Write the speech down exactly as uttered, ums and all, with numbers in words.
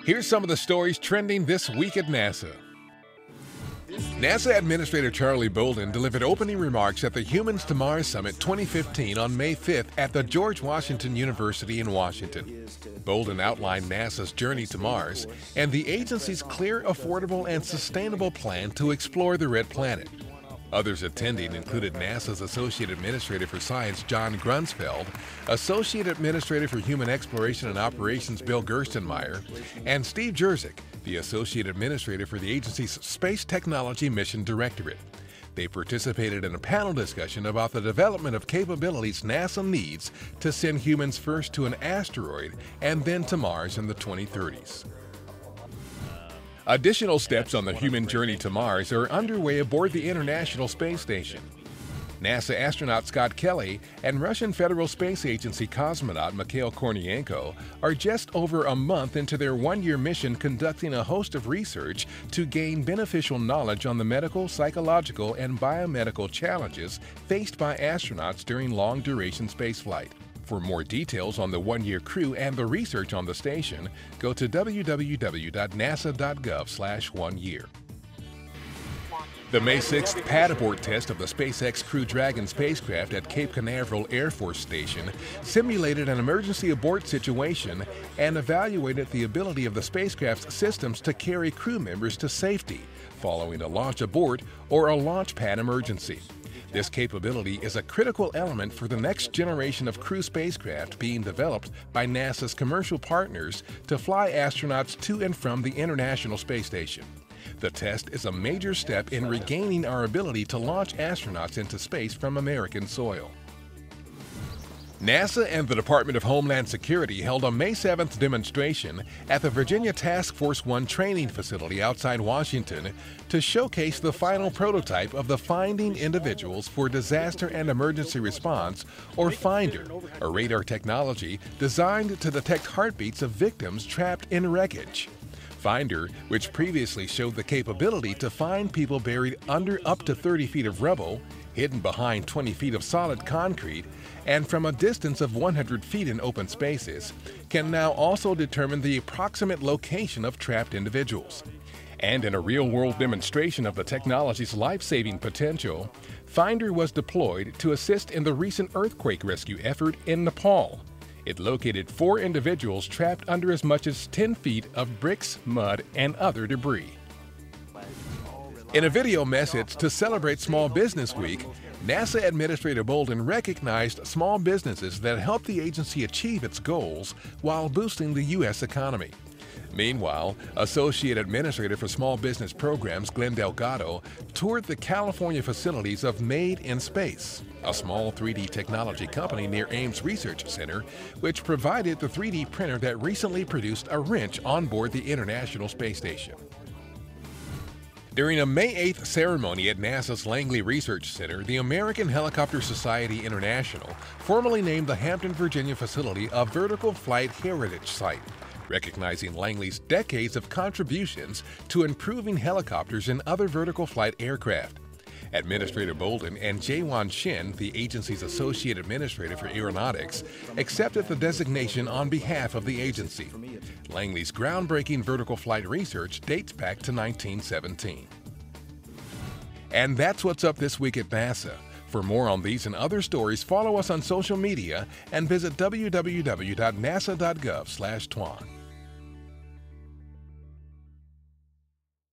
Here's some of the stories trending this week at NASA. NASA Administrator Charlie Bolden delivered opening remarks at the Humans to Mars Summit twenty fifteen on May fifth at the George Washington University in Washington. Bolden outlined NASA's journey to Mars and the agency's clear, affordable, and sustainable plan to explore the red planet. Others attending included NASA's Associate Administrator for Science John Grunsfeld, Associate Administrator for Human Exploration and Operations Bill Gerstenmaier, and Steve Jurczyk, the Associate Administrator for the agency's Space Technology Mission Directorate. They participated in a panel discussion about the development of capabilities NASA needs to send humans first to an asteroid and then to Mars in the twenty thirties. Additional steps on the human journey to Mars are underway aboard the International Space Station. NASA astronaut Scott Kelly and Russian Federal Space Agency cosmonaut Mikhail Kornienko are just over a month into their one-year mission conducting a host of research to gain beneficial knowledge on the medical, psychological, and biomedical challenges faced by astronauts during long-duration spaceflight. For more details on the one-year crew and the research on the station, go to w w w dot nasa dot gov slash one year. The May sixth pad abort test of the SpaceX Crew Dragon spacecraft at Cape Canaveral Air Force Station simulated an emergency abort situation and evaluated the ability of the spacecraft's systems to carry crew members to safety following a launch abort or a launch pad emergency. This capability is a critical element for the next generation of crew spacecraft being developed by NASA's commercial partners to fly astronauts to and from the International Space Station. The test is a major step in regaining our ability to launch astronauts into space from American soil. NASA and the Department of Homeland Security held a May seventh demonstration at the Virginia Task Force One training facility outside Washington to showcase the final prototype of the Finding Individuals for Disaster and Emergency Response, or FINDER, a radar technology designed to detect heartbeats of victims trapped in wreckage. FINDER, which previously showed the capability to find people buried under up to thirty feet of rubble, hidden behind twenty feet of solid concrete, and from a distance of one hundred feet in open spaces, can now also determine the approximate location of trapped individuals. And in a real-world demonstration of the technology's life-saving potential, FINDER was deployed to assist in the recent earthquake rescue effort in Nepal. It located four individuals trapped under as much as ten feet of bricks, mud, and other debris. In a video message to celebrate Small Business Week, NASA Administrator Bolden recognized small businesses that help the agency achieve its goals while boosting the U S economy. Meanwhile, Associate Administrator for Small Business Programs Glenn Delgado toured the California facilities of Made in Space, a small three D technology company near Ames Research Center, which provided the three D printer that recently produced a wrench on board the International Space Station. During a May eighth ceremony at NASA's Langley Research Center, the American Helicopter Society International formally named the Hampton, Virginia facility a Vertical Flight Heritage Site, recognizing Langley's decades of contributions to improving helicopters and other vertical flight aircraft. Administrator Bolden and Jaewon Shin, the agency's Associate Administrator for Aeronautics, accepted the designation on behalf of the agency. Langley's groundbreaking vertical flight research dates back to nineteen seventeen. And that's what's up this week at NASA. For more on these and other stories, follow us on social media and visit w w w dot nasa dot gov slash twan.